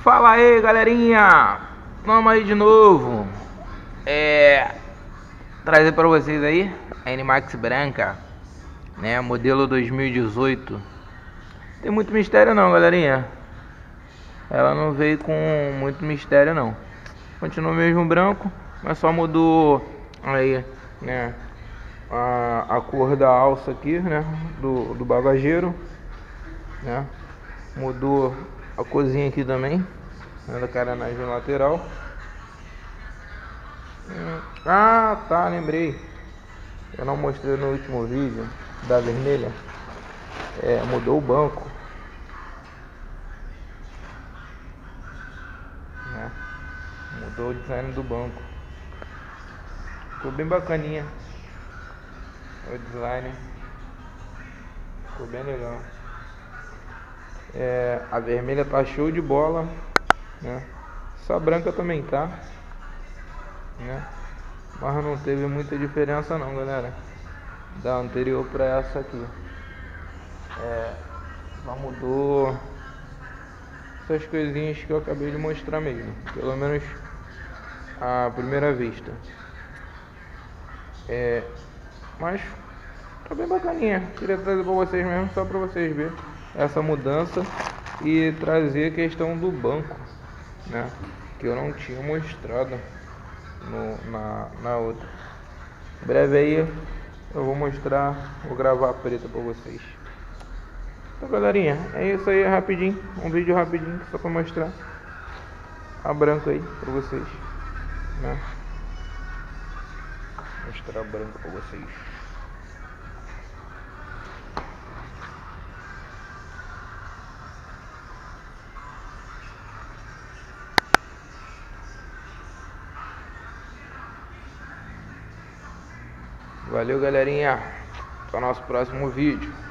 Fala aí, galerinha, vamos aí de novo. Trazer para vocês aí a NMAX branca, né, modelo 2018. Tem muito mistério não, galerinha. Ela não veio com muito mistério não. Continua mesmo branco, mas só mudou aí, né, a cor da alça aqui, né, do bagageiro, né. Mudou a corzinha aqui também, né, da carenagem lateral. Ah, tá, lembrei. Eu não mostrei no último vídeo da vermelha. Mudou o banco, né? Mudou o design do banco. Ficou bem bacaninha o design. Ficou bem legal. A vermelha tá show de bola, né? Essa branca também tá, né? Mas não teve muita diferença não, galera, da anterior para essa aqui. Só mudou essas coisinhas que eu acabei de mostrar mesmo, pelo menos à primeira vista. Mas tá bem bacaninha. Queria trazer para vocês mesmo, só para vocês verem essa mudança e trazer a questão do banco, né, que eu não tinha mostrado na outra. Em breve aí eu vou mostrar, vou gravar a preta para vocês. Então, galerinha, é isso aí, rapidinho, um vídeo rapidinho só para mostrar a branca aí para vocês, né? Mostrar a branca para vocês. Valeu, galerinha, até o nosso próximo vídeo.